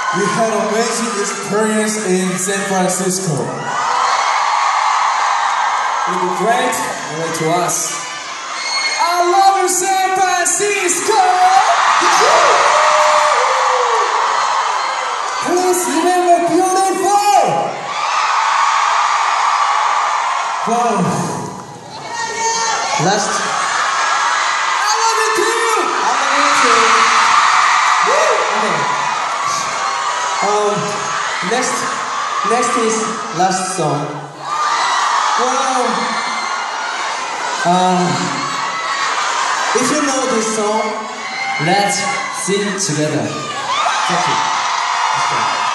We had an amazing experience in San Francisco. It was great to us. I love you, San Francisco! Please remember beautiful! Wow. Last. I love you too! I love you too. Woo! Okay. Next is last song. Wow. If you know this song, let's sing together. Thank you.